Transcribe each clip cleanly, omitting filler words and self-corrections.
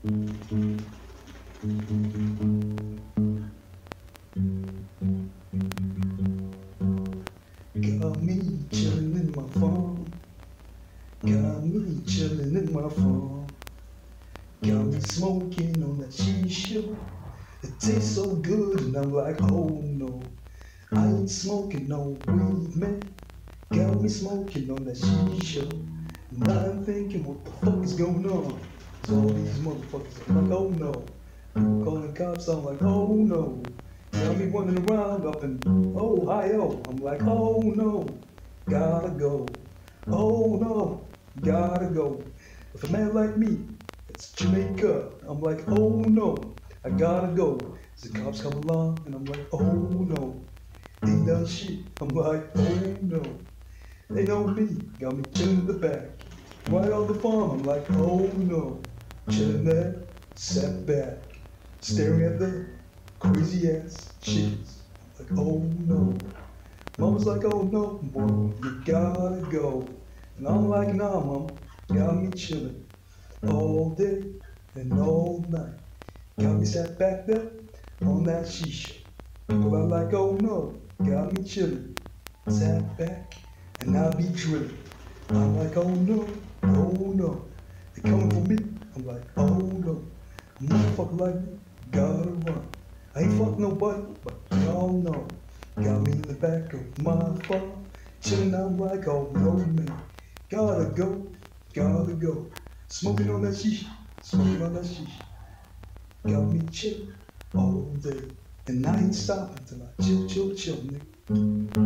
Got me chillin' in my farm. Got me chillin' in my farm. Got me smoking on that shisha. It tastes so good and I'm like, oh no. I ain't smoking no weed, man. Got me smoking on that shisha. And I'm thinking, what the fuck is going on? So all these motherfuckers, I'm like, oh no. People calling cops, I'm like, oh no. Got me running around up in Ohio. I'm like, oh no. Gotta go. Oh no. Gotta go. If a man like me, it's Jamaica. I'm like, oh no. I gotta go. As the cops come along, and I'm like, oh no. Ain't done shit. I'm like, oh no. They know me. Got me chilling in the back. Right on the farm. I'm like, oh no. Chilling there, sat back, staring at the crazy ass shits. Like, oh no. Mama's like, oh no, boy, you gotta go. And I'm like, nah, mama, got me chilling all day and all night. Got me sat back there on that shisha. People are like, oh no, got me chilling, sat back, and I be drilling. I'm like, oh no, oh no, they coming for me. I'm like, oh no, a motherfucker like me, gotta run. I ain't fuck nobody, but y'all know. Got me in the back of my farm, chillin'. I'm like, oh no, man, gotta go, gotta go. Smoking on that shisha, smoking on that shisha. Got me chillin' all day, and I ain't stopping till I chill, chill, chill, nigga.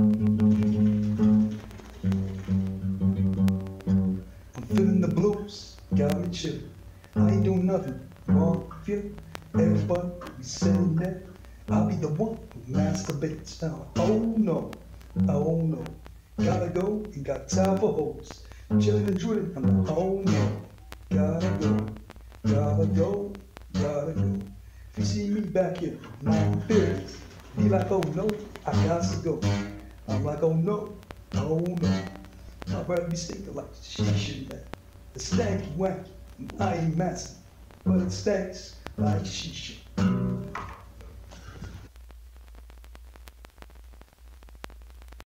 I'm feeling the blues, got me chillin'. I ain't doing nothing wrong, feel it. Everybody be saying that I'll be the one who masturbates down. Oh no, oh no. Gotta go, ain't got time for hoes. Chillin' and drilling, I'm like, oh no. Gotta go, gotta go, gotta go. If you see me back here, my feelings, be like, oh no, I got to go. I'm like, oh no, oh no. I'd rather be stinking like shisha, man. It's stanky wacky, I ain't messing, but it stinks like shisha.